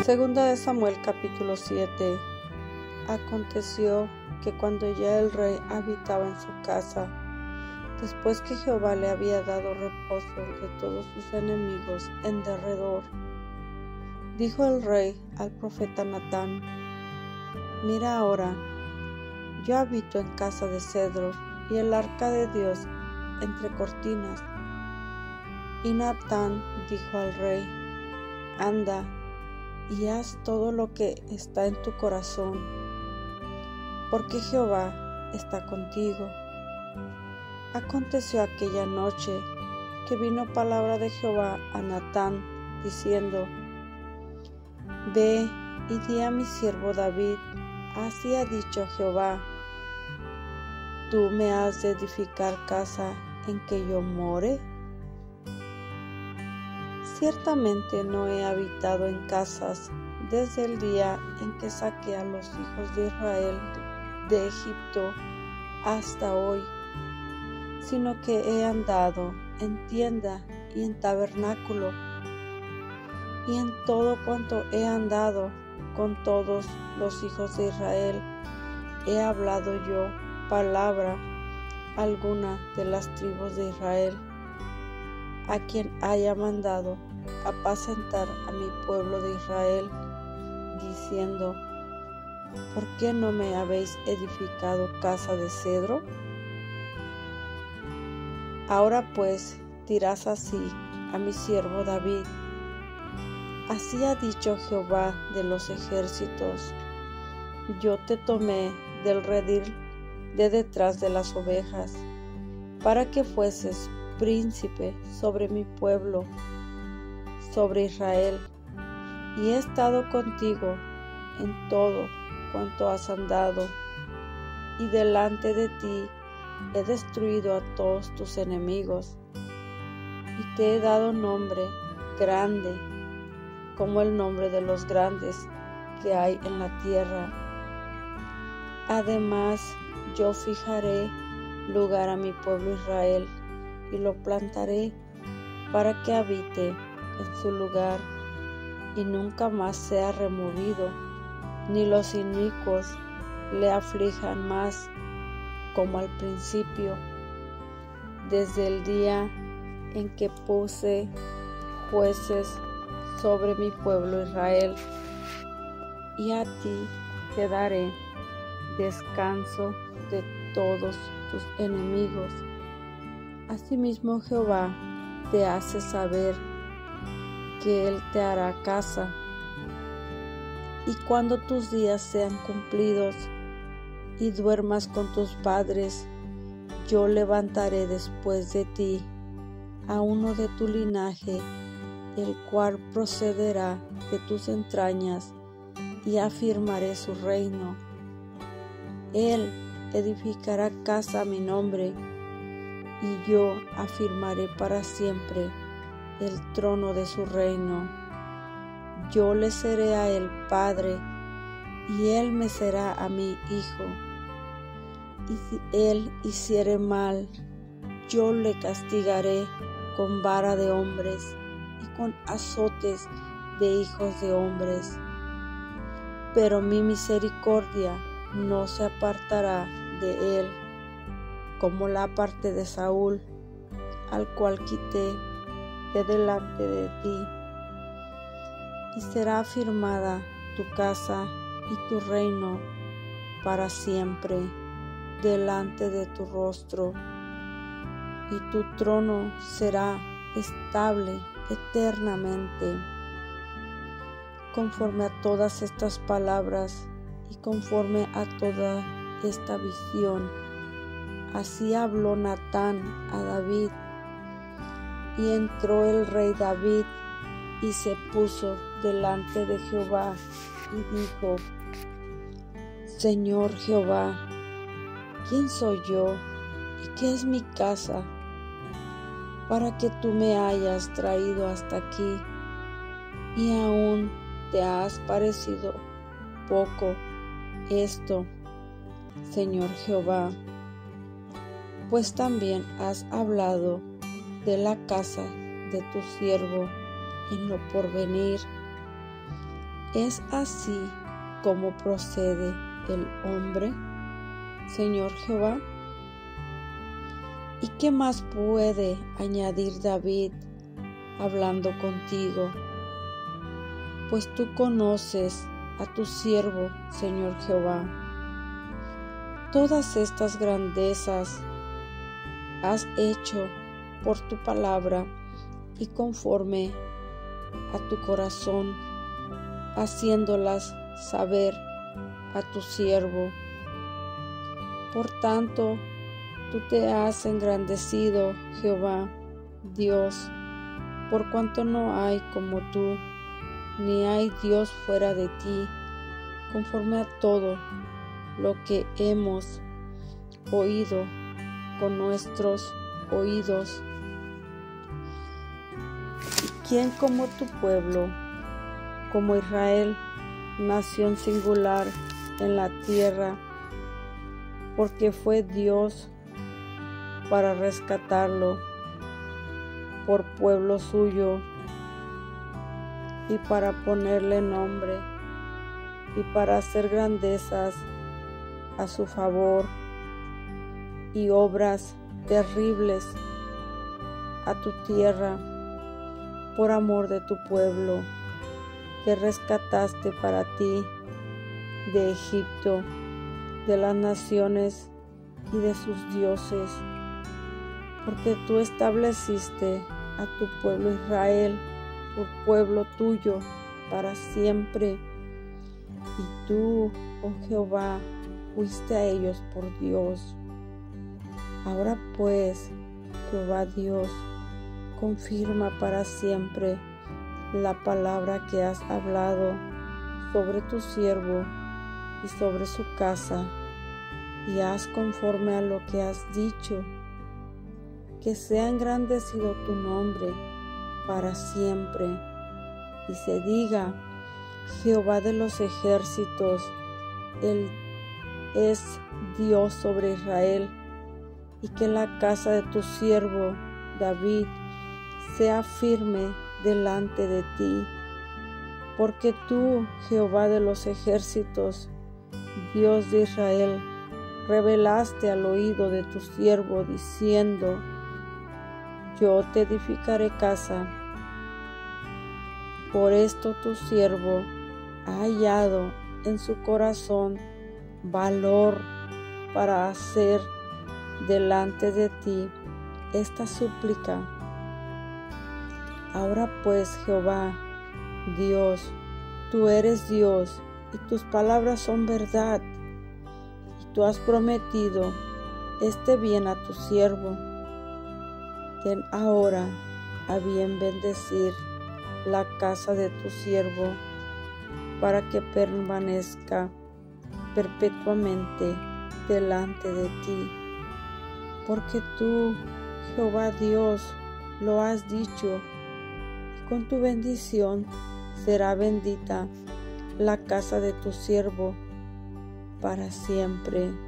Segunda de Samuel capítulo 7. Aconteció que cuando ya el rey habitaba en su casa, después que Jehová le había dado reposo de todos sus enemigos en derredor, dijo el rey al profeta Natán: Mira ahora, yo habito en casa de cedro y el arca de Dios entre cortinas. Y Natán dijo al rey: Anda y haz todo lo que está en tu corazón, porque Jehová está contigo. Aconteció aquella noche que vino palabra de Jehová a Natán, diciendo: Ve y di a mi siervo David, así ha dicho Jehová: ¿Tú me has de edificar casa en que yo more? Ciertamente no he habitado en casas desde el día en que saqué a los hijos de Israel de Egipto hasta hoy, sino que he andado en tienda y en tabernáculo, y en todo cuanto he andado con todos los hijos de Israel, he hablado yo palabra alguna de las tribus de Israel, a quien haya mandado apacentar a mi pueblo de Israel, diciendo: ¿Por qué no me habéis edificado casa de cedro? Ahora pues dirás así a mi siervo David: Así ha dicho Jehová de los ejércitos: Yo te tomé del redil de detrás de las ovejas, para que fueses príncipe sobre mi pueblo, sobre Israel, y he estado contigo en todo cuanto has andado, y delante de ti he destruido a todos tus enemigos, y te he dado nombre grande, como el nombre de los grandes que hay en la tierra. Además, yo fijaré lugar a mi pueblo Israel, y lo plantaré para que habite en su lugar, y nunca más sea removido, ni los inicuos le aflijan más, como al principio, desde el día en que puse jueces sobre mi pueblo Israel. Y a ti te daré descanso de todos tus enemigos. Asimismo Jehová te hace saber que Él te hará casa, y cuando tus días sean cumplidos y duermas con tus padres, yo levantaré después de ti a uno de tu linaje, el cual procederá de tus entrañas, y afirmaré su reino. Él edificará casa a mi nombre, y yo afirmaré para siempre el trono de su reino. Yo le seré a él padre, y él me será a mí hijo. Y si él hiciere mal, yo le castigaré con vara de hombres y con azotes de hijos de hombres. Pero mi misericordia no se apartará de él, como la parte de Saúl, al cual quité de delante de ti. Y será afirmada tu casa y tu reino para siempre delante de tu rostro, y tu trono será estable eternamente. Conforme a todas estas palabras y conforme a toda esta visión, así habló Natán a David. Y entró el rey David y se puso delante de Jehová y dijo: Señor Jehová, ¿quién soy yo y qué es mi casa, para que tú me hayas traído hasta aquí, y aún te has parecido poco esto, Señor Jehová? Pues también has hablado de la casa de tu siervo en lo porvenir, ¿Es así como procede el hombre, Señor Jehová? ¿Y qué más puede añadir David hablando contigo? Pues tú conoces a tu siervo, Señor Jehová. Todas estas grandezas has hecho por tu palabra y conforme a tu corazón, haciéndolas saber a tu siervo. Por tanto, tú te has engrandecido, Jehová, Dios, por cuanto no hay como tú, ni hay Dios fuera de ti, conforme a todo lo que hemos oído con nuestros oídos. ¿Y quién como tu pueblo, como Israel, nación singular en la tierra, porque fue Dios para rescatarlo por pueblo suyo y para ponerle nombre y para hacer grandezas a su favor y obras terribles a tu tierra por amor de tu pueblo que rescataste para ti de Egipto, de las naciones y de sus dioses, porque tú estableciste a tu pueblo Israel por pueblo tuyo para siempre, y tú, oh Jehová, fuiste a ellos por Dios. Ahora pues, Jehová Dios, confirma para siempre la palabra que has hablado sobre tu siervo y sobre su casa, y haz conforme a lo que has dicho, que sea engrandecido tu nombre para siempre, y se diga: Jehová de los ejércitos, Él es Dios sobre Israel, y que la casa de tu siervo David sea firme delante de ti, porque tú, Jehová de los ejércitos, Dios de Israel, revelaste al oído de tu siervo diciendo: yo te edificaré casa. Por esto tu siervo ha hallado en su corazón valor para hacer delante de ti esta súplica. Ahora pues, Jehová, Dios, tú eres Dios, y tus palabras son verdad, y tú has prometido este bien a tu siervo. Ten ahora a bien bendecir la casa de tu siervo, para que permanezca perpetuamente delante de ti, porque tú, Jehová Dios, lo has dicho, y con tu bendición será bendita la casa de tu siervo para siempre.